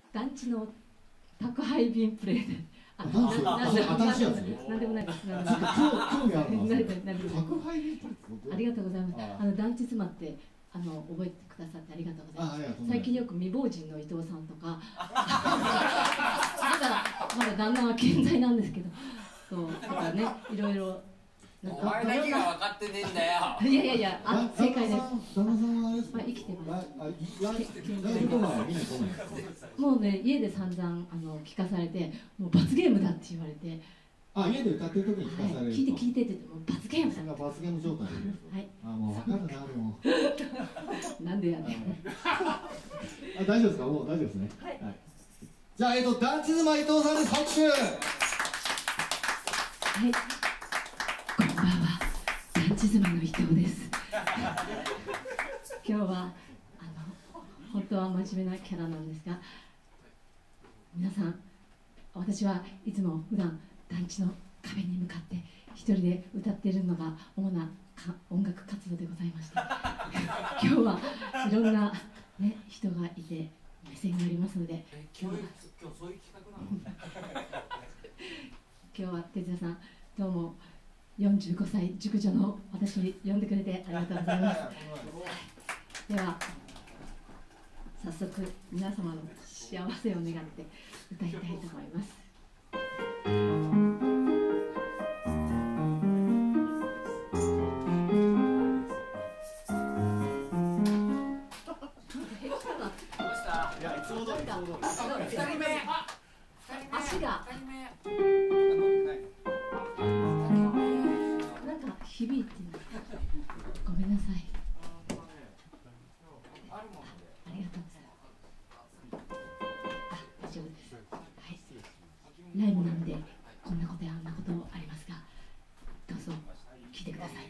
団地の宅配便プレイで。 新しいやつね。 なんでもないです。興味あるな。 宅配便プレイ。ありがとうございます。団地妻って覚えてくださってありがとうございます。最近よく未亡人の伊藤さんとか、まだ旦那は健在なんですけど、そうだからね、いろいろ。 お前だけが分かってねえんだよ。 いやいや、正解です。 旦那さんはあれですか。 生きてます。 もうね、家で散々聞かされて、もう罰ゲームだって言われて。 家で歌ってる時に聞かされる。 聞いてって言っても罰ゲームだ。 罰ゲーム状態で。はい。もう分かるなでも。 なんでやねん。 大丈夫ですか。もう大丈夫ですね。はい。じゃあ団地妻伊藤さんです。拍手。はい。 こんばんは、団地妻の伊藤です。今日は本当は真面目なキャラなんですが、皆さん、私はいつも普段団地の壁に向かって一人で歌っているのが主な音楽活動でございまして、今日はいろんな、ね、人がいて目線がありますので、 今日そういう企画なの？ 今日は哲也さん、どうも45歳熟女の私に呼んでくれてありがとうございます。では早速皆様の幸せを願って歌いたいと思います。足が響いてる。ごめんなさい。ありがとうございます。大丈夫です。はい。ライブなんでこんなことやあんなことありますが、どうぞ聞いてください。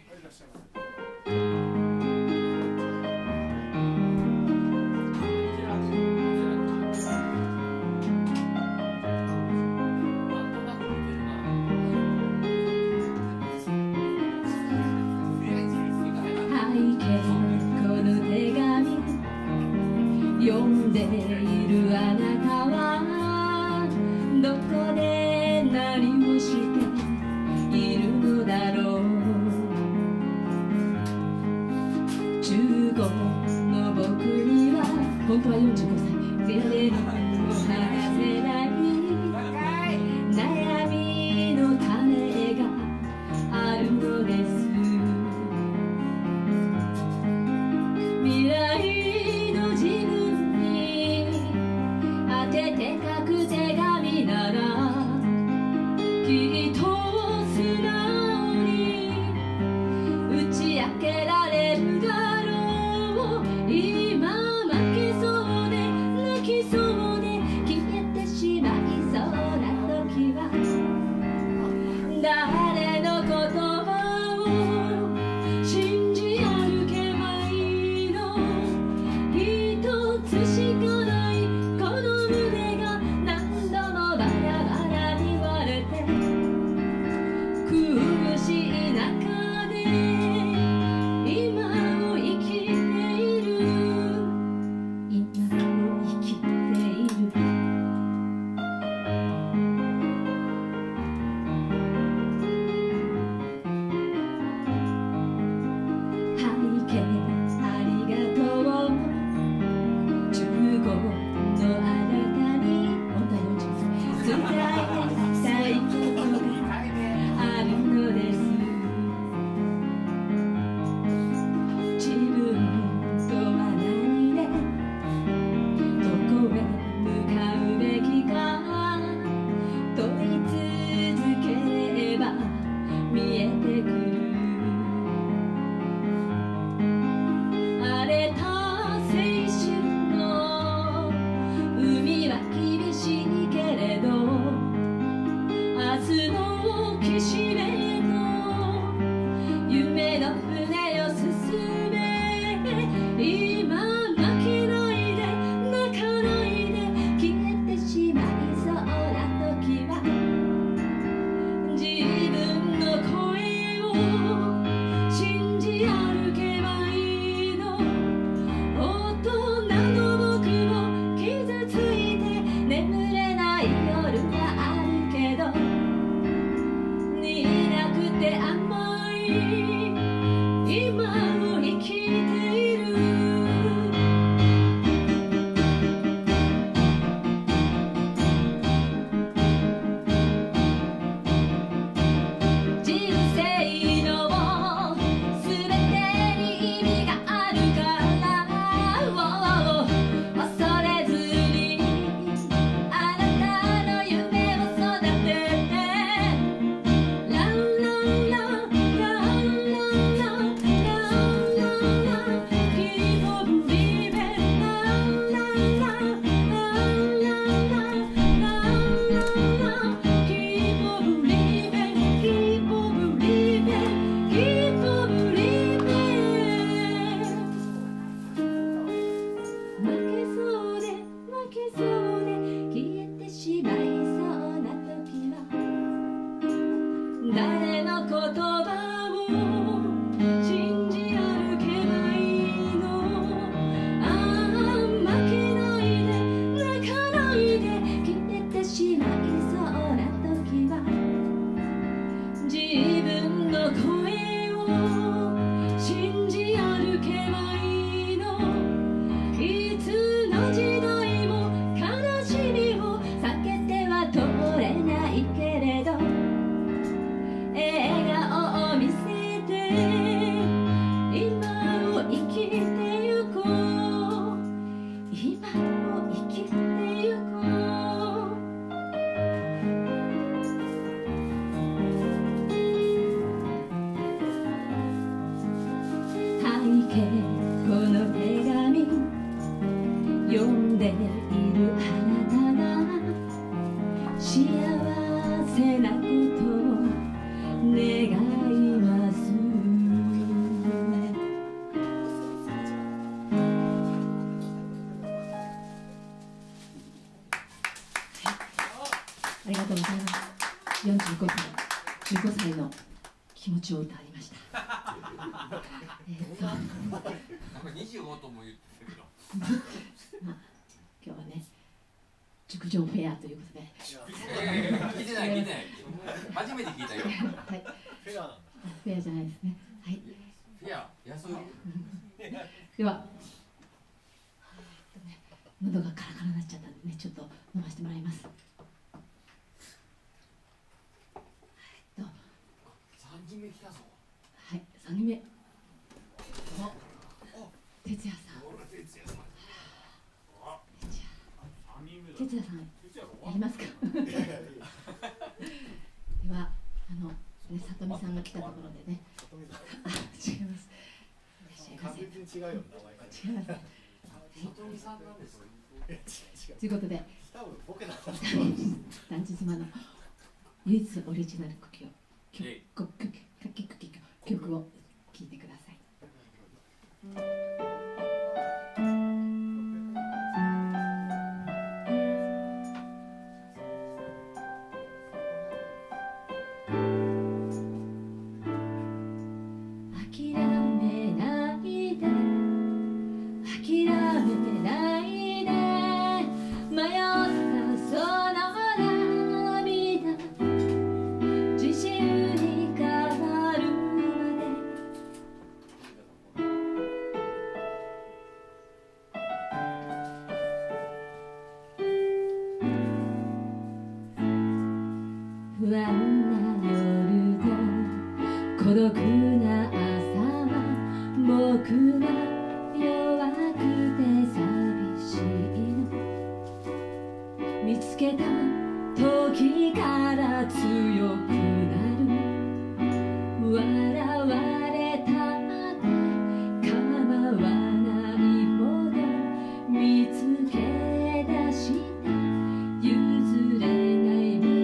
読んでいるあなたはどこで何をしているのだろう。15の僕には本当は45歳テレビを話せない悩みの種があるのです。未来の自分書く手紙ならきっと素直に打ち明けられるだろう。今負けそうで泣きそうで消えてしまいそうな時は誰の言葉を信じ歩けばいいの。一つしかないこの胸が何度もバラバラに割れて苦しい中で今を生きている。今を生きている。背景ありがとう。15のあなたに本当は40伝えたいことがあるのです。自分とは何でどこへ向かうべきか問い続ければ見えてくる。荒れた青春の海は厳しいけれどしまいそうな時は誰の言葉を信じ歩けばいいの。負けないで泣かないで決めてしまいそうな時は自分の声を信じ歩けばいいの。いつの時代も悲しみを避けては通れないけれど笑顔を見せて今を生きてゆこう。今を生きてゆこう。背景この手紙読んでいるあなたが幸せなことを願います。ありがとうございます。15歳の気持ちを歌いました。 なんか25とも言ってたけど。 今日はね、熟女フェアということで。 聞いてない聞いてない。初めて聞いたよ。 はい。 フェアなんだ。 フェアじゃないですね。はい。 フェア安売り。 では、喉がカラカラになっちゃったんでね、ちょっと飲ませてもらいます。 3人目来たぞ。 はい、3人目。哲也さん。哲也さん、やりますか。では、里見さんが来たところでね。違います。 完全に違うよ、名前が。 違います。 里見さんなんですか。 ということで、 多分ボケだった団地妻の唯一オリジナル曲を聴いてください。不安な夜と孤独な朝は僕は弱くて寂しいの。見つけた時から強くなる。笑われたって構わないほど見つけ出した譲れない道。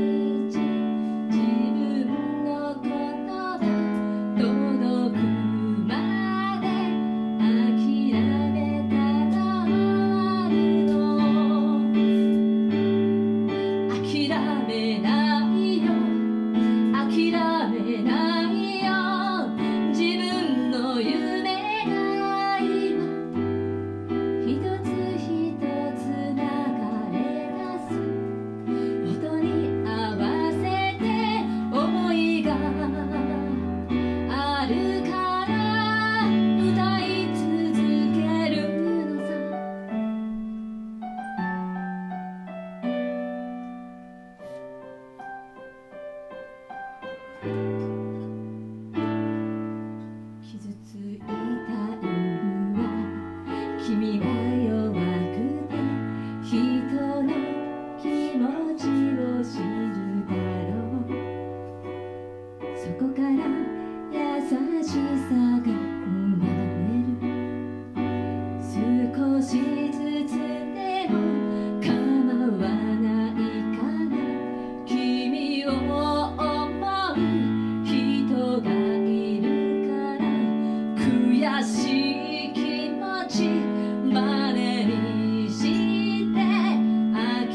しい気持ち真似にしてあ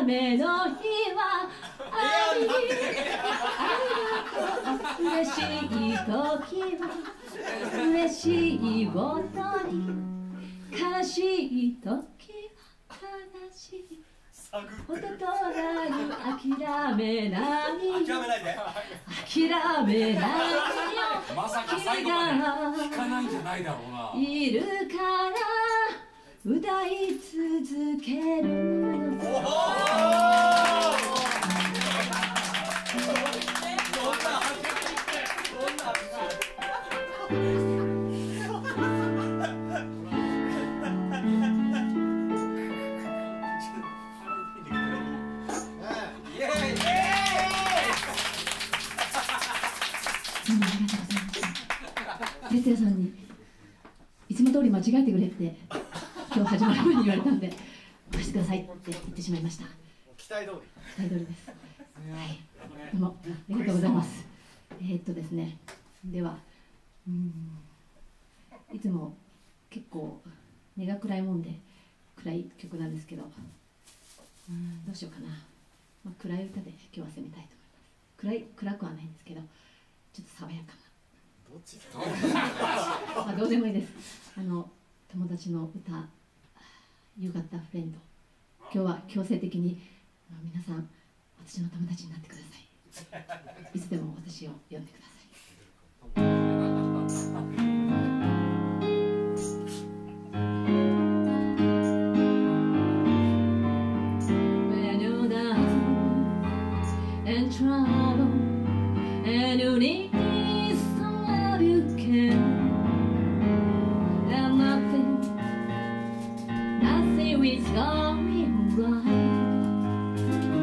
雨の日はありがとう。嬉しい時は嬉しいことに、悲しい時は悲しいこととなる。諦めない諦めないで。 諦めないよ。 まさか最後まで弾かないんじゃないだろうな。 いるから歌い続けるのさ。哲也さんにいつも通り間違えてくれって今日始まる前に言われたんで、貸してくださいって言ってしまいました。 期待通り。 期待通りです。はい、どうもありがとうございます。ですね、では、いつも結構根が暗いもんで暗い曲なんですけど、どうしようかな。暗い歌で今日は攻めたいと思います。暗くはないんですけど、ちょっと爽やかな。 どっちどうでもいいです。友達の歌、夕方フレンド。今日は強制的に皆さん私の友達になってください。いつでも私を呼んでください。When you're down and trouble and you need you can, and nothing is going right.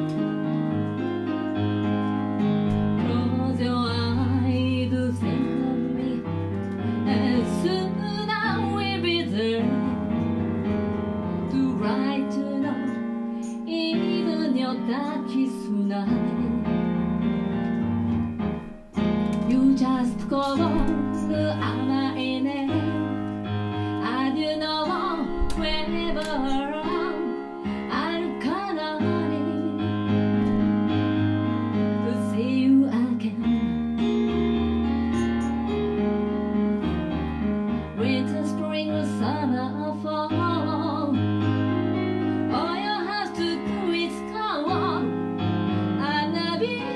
Close your eyes, think of me, and soon I will be there to brighten up even your darkest night. You just go甘いね。I do know whereverあるかなに to see you again. Winter, spring, or summer, or fall, all you have to do is go on. I love you.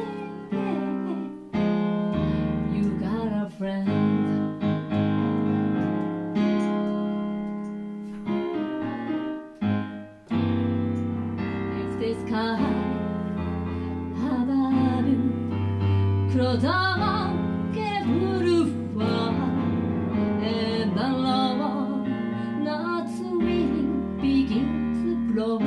You got a friend. If the sky above you close on, get blue far, and the lower north wind begins to blow.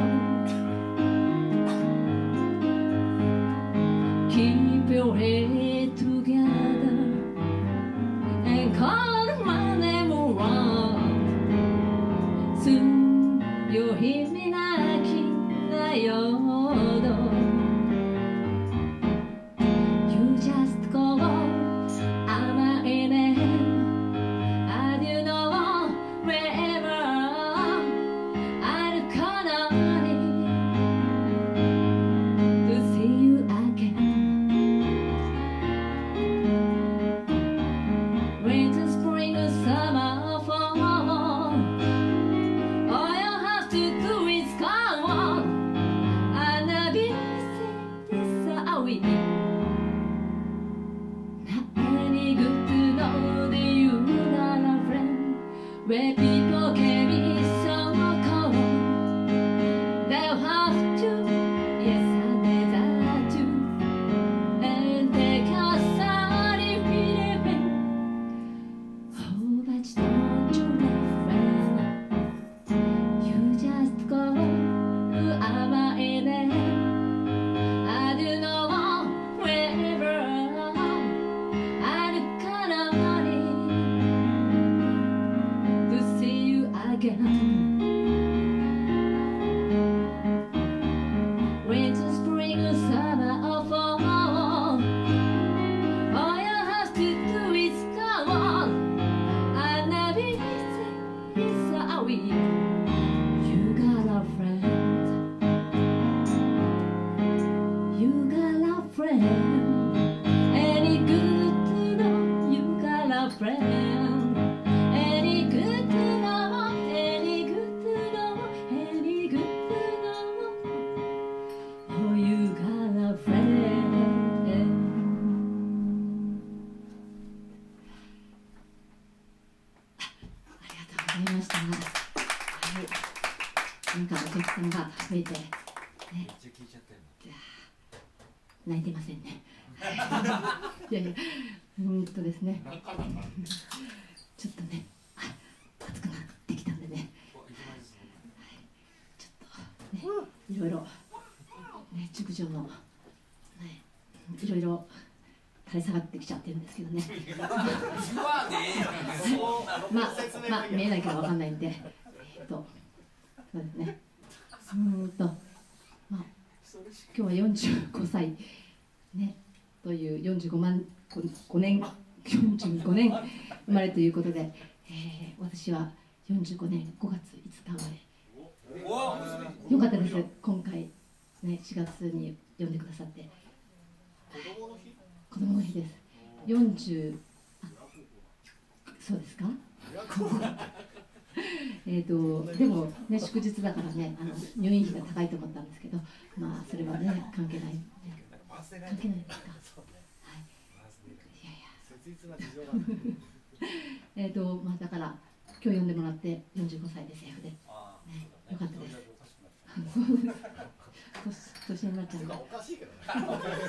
Keep your head together and call my name around. Soon you'll hear me knocking at your door. You just go on, I'm in it. I do know wherever I'll call on it to see you again. Winter, spring, or summer, or fall, all you have to do is go on. I love you, this are we. Not any good to know that you're not a friend, where people can be so cold. They'll have to, yes, I desire to, and take us out if we live. Oh, but don't you let friend, you just go to our end. I do know wherever I'll call on it to see you again. friend. Any good to know you got a friend. Any good to know, any good to know, any good to know. Oh, you got a friend. ありがとうございました。はい。なんかお客さんが増えて、ね、泣いてませんね。いやいや、ですね。ちょっとね、暑くなってきたんでね。ちょっとね、いろいろね、熟女のね、いろいろ垂れ下がってきちゃってるんですけどね。まあ見えないからわかんないんで、そうですね。まあ今日は45歳ねという45年45年生まれということで、私は45年5月5日生まれ。よかったです。今回ね4月に呼んでくださって。子供の日です。そうですか。でもね祝日だからね入院費が高いと思ったんですけど、まあそれはね関係ない、ね、関係ないですか。はい。いやいや。まあだから今日呼んでもらって45歳でセーフで、ね、よかったです。年になっちゃうから。おかしいけどね。はい。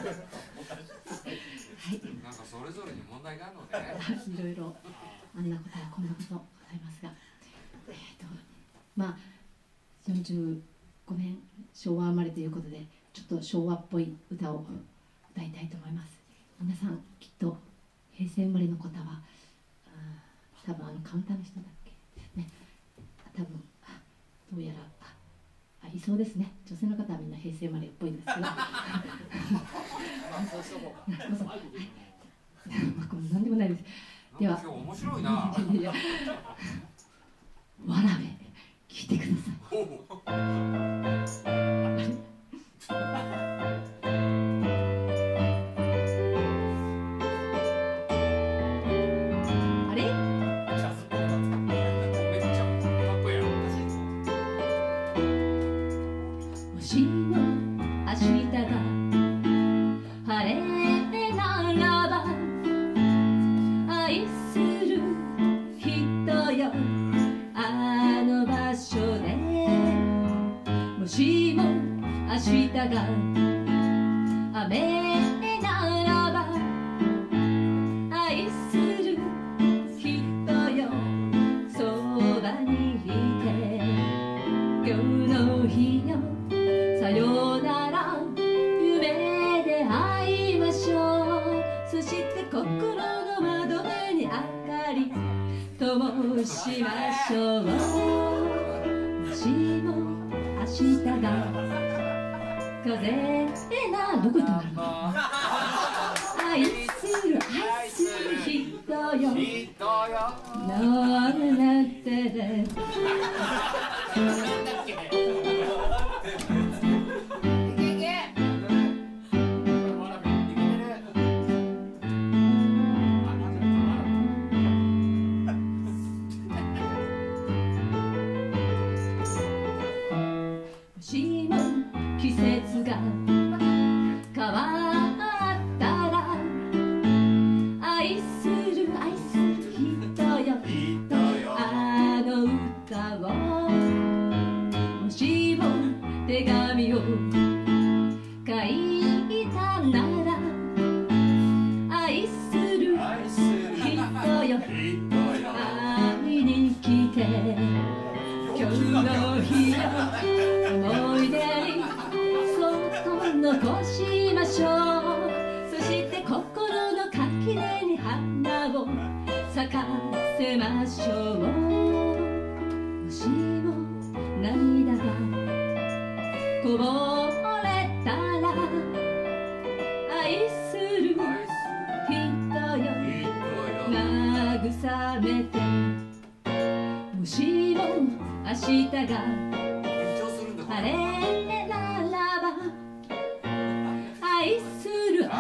なんかそれぞれに問題があるので。 いろいろあんなことやこんなことございますが、まあ45年昭和生まれということでちょっと昭和っぽい歌を歌いたいと思います。皆さんきっと平成生まれの方は多分カウンターの人だっけね、多分どうやらいそうですね。女性の方はみんな平成生まれっぽいんですけど。なんでもないです。では。 今日面白いな。 わらべ聞いてください。 愛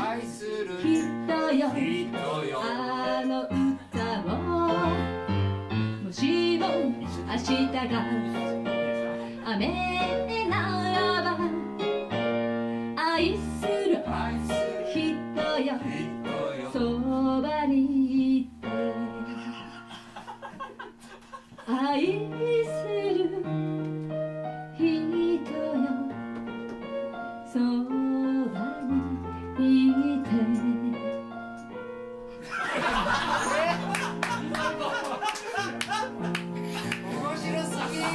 あの歌をもしも明日が雨ならば愛する人よそばにいて愛する人よそばにいて面白すぎ。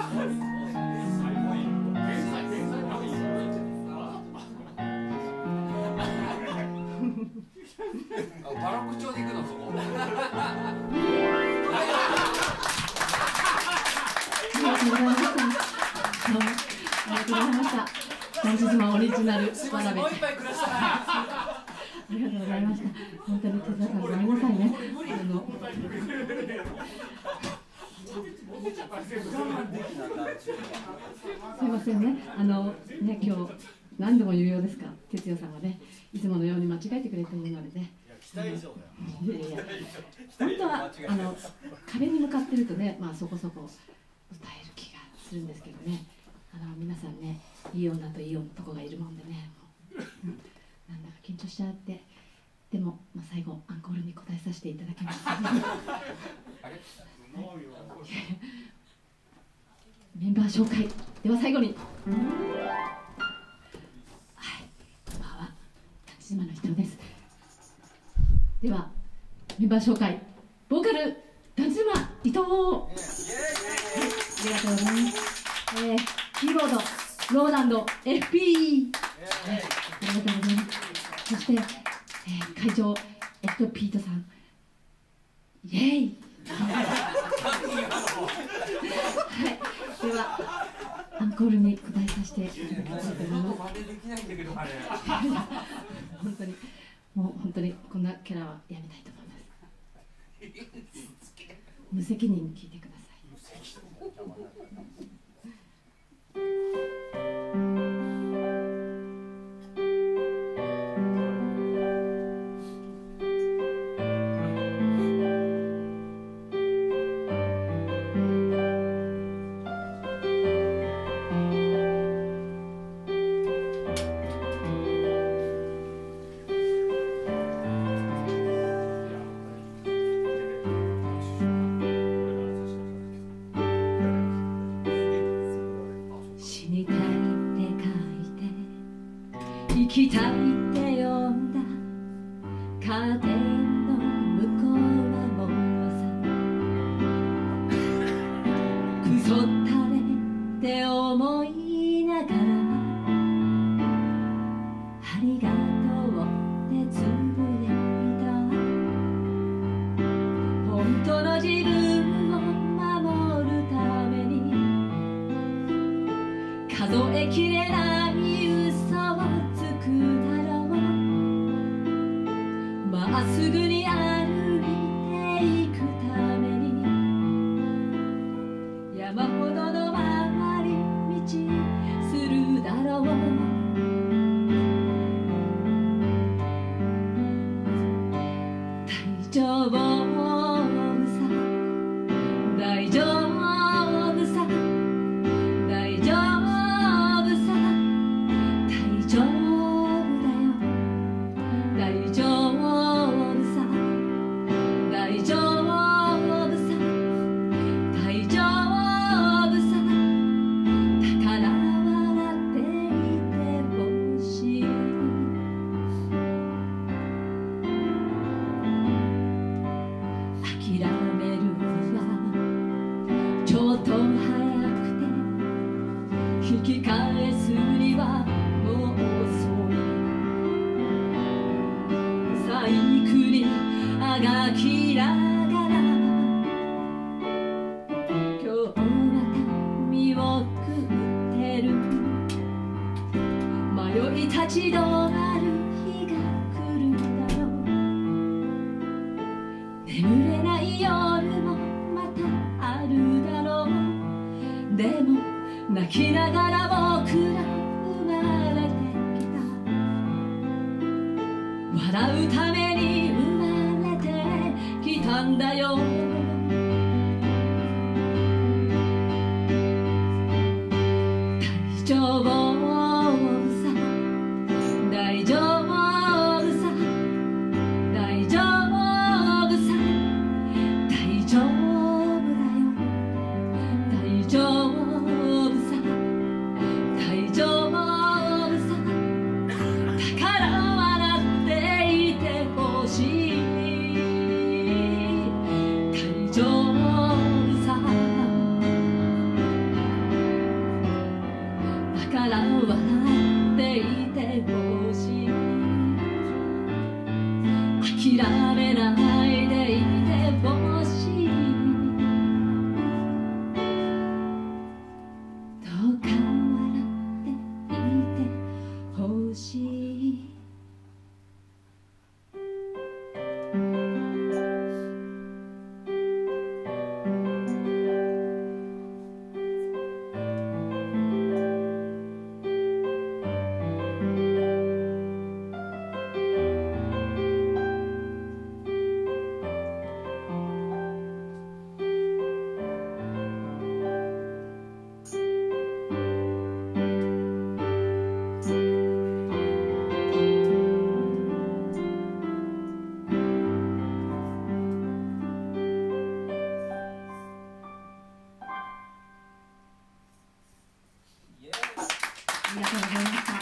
バロック調で行くのそこ。 ありがとうございました。ありがとうございました。団地妻オリジナルわらべ。 もう一杯ください。 ありがとうございました。本当に手伝さんごめんなさいね。すいませんね。ね今日何度も言うようですか。哲也さんはねいつものように間違えてくれているのでね。 期待以上だよ。 いやいや本当は壁に向かってるとねまあそこそこ歌える気がするんですけどね。皆さんねいい女といい男がいるもんでね。なんだか緊張しちゃってでも、まあ、最後アンコールに答えさせていただきますメンバー紹介では最後にはいこんばんは団地妻の伊藤です。ではメンバー紹介ボーカル団地妻伊藤、ありがとうございます。キーボードローランド FP、ありがとうございます。そして、会場ピートさんイエーイはい、ではアンコールに答えさせていただきたいと思います本当にもう本当にこんなキャラはやめたいと思います無責任に聞いてください。生きたいって呼んだカーテンの向こうはもうさくそったれって思いながらありがとうってつぶやいた本当の自分を守るために数えきれない嘘をまっすぐに歩いていくために山ほどの回り道するだろう大丈夫さ大丈夫さ大丈夫さ大丈夫だよ大丈夫大丈夫さ大丈夫さだから笑っていてほしい諦めるはちょっと早くて引き返すにはもう遅いサイクにあがきながら今日また身を食ってる迷い立ち止まる日が来るだろう眠れない夜もまたあるだろうでも泣きながら僕ら生まれてきた笑うためにんだよ。大丈夫さ、大丈夫さ、大丈夫さ、大丈夫だよ。大丈夫さ、大丈夫さ、だから笑っていてほしい。大丈夫さ、だから笑っていてほしい。諦めないでいてほしい。どうか笑っていてほしい。ありがとうございました。はい、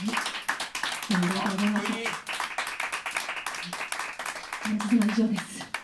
ありがとうございました。本日は以上です。